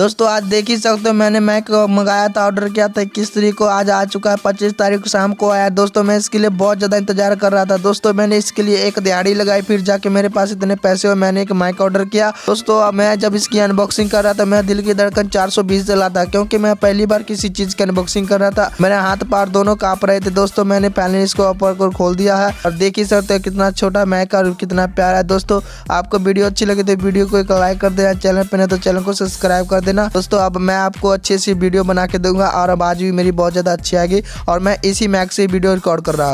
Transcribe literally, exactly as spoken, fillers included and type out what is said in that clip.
दोस्तों आज देख ही सकते हो मैंने मैक मंगाया था, ऑर्डर किया था इक्कीस तारीख को, आज आ चुका है पच्चीस तारीख को शाम को आया। दोस्तों मैं इसके लिए बहुत ज़्यादा इंतजार कर रहा था। दोस्तों मैंने इसके लिए एक दिहाड़ी लगाई, फिर जाके मेरे पास इतने पैसे हुए, मैंने एक माइक ऑर्डर किया। दोस्तों मैं जब इसकी अनबॉक्सिंग कर रहा था मेरा दिल की धड़कन चार सौ बीस चला था, क्योंकि मैं पहली बार किसी चीज़ की अनबॉक्सिंग कर रहा था। मेरे हाथ पार दोनों काँप रहे थे। दोस्तों मैंने पहले इसको ऊपर को खोल दिया है और देख ही सकते हो कितना छोटा मैक और कितना प्यारा है। दोस्तों आपको वीडियो अच्छी लगी तो वीडियो को एक लाइक कर देना, चैनल पे नहीं तो चैनल को सब्सक्राइब कर देना। दोस्तों अब मैं आपको अच्छी सी वीडियो बना के दूंगा और अब आज भी मेरी बहुत ज़्यादा अच्छी आएगी और मैं इसी मैक से वीडियो रिकॉर्ड कर रहा हूँ।